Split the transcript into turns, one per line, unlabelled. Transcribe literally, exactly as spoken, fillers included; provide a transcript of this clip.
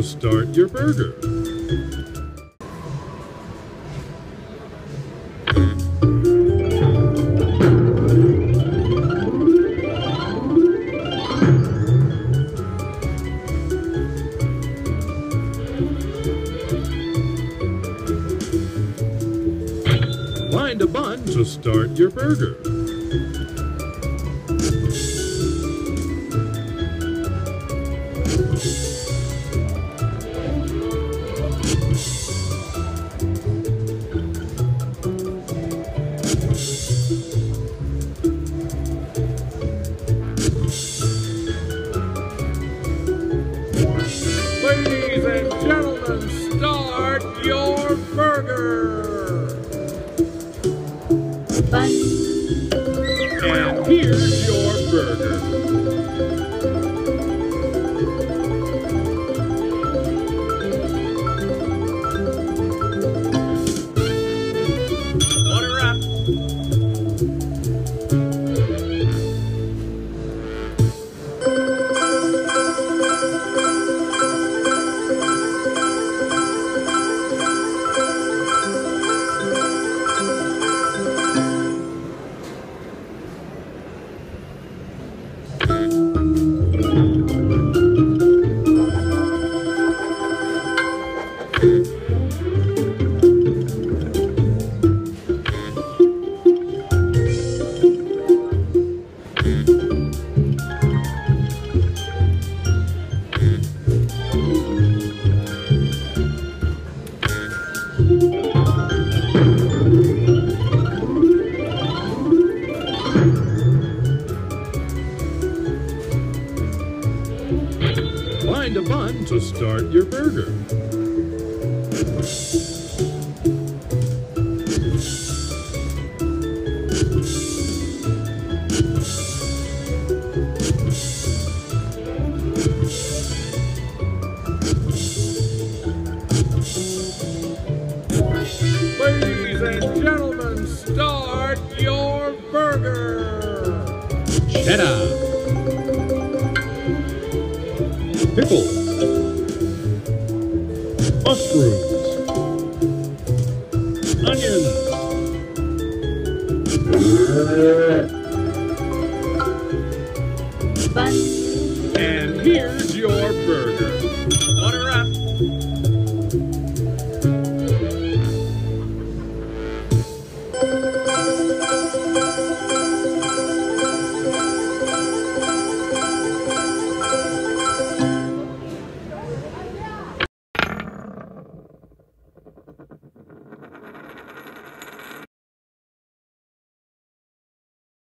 to start your burger. Find a bun to start your burger. Ladies and gentlemen, start your burger!
Bun.
And here's your burger. Order up. Find a bun to start your burger. Ladies and gentlemen, start your burger.
Cheddar. Pickles. Mushrooms. Onions.
Bun.
And here's